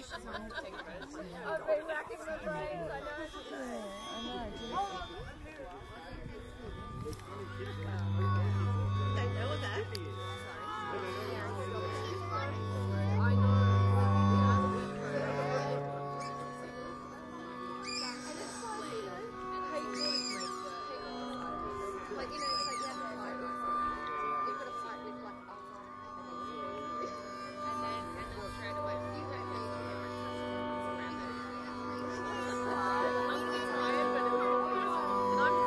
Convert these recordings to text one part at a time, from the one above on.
I've been racking my brains, I know. Don't know what that. I know. Like, you know, it's like you have to fight with you've got to fight with like and then straight away you don't know you can around it. I'm really tired, but and I'm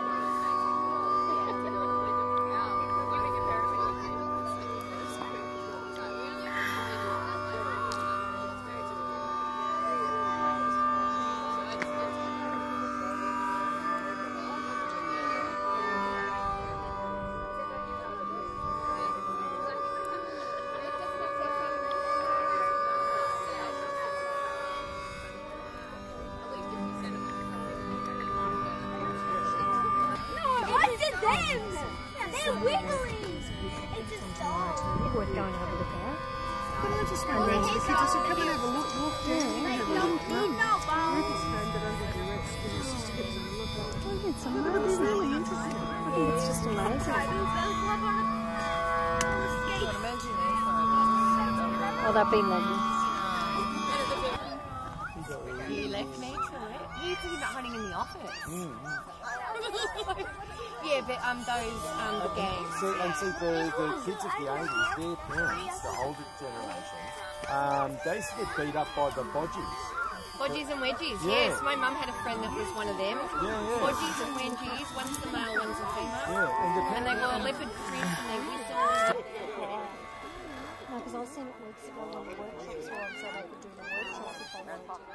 they're wiggly. It's a doll. It's worth going over the car. But I just go around to the kids. I said, come and have a look. Walk down. Have a look. Ruby's found it under duress because her sister gives her a look. I think it's amazing. It's really interesting. I think it's just amazing. Oh, that'd be lovely. You left me to it. You talking about hiding in the office? Yeah, but the gangs. See, the kids of the 80s, their parents, the older generation, they used to get beat up by the bodgies. Bodgies and wedgies, Yeah. yes. My mum had a friend that was one of them. Yeah. Bodgies and wedgies, one's the male, one's the female. Yeah, And they wore leopard print and they whistled. No, because I was seeing it weeks ago when the workshops were on, so they could do the workshops if they wanted.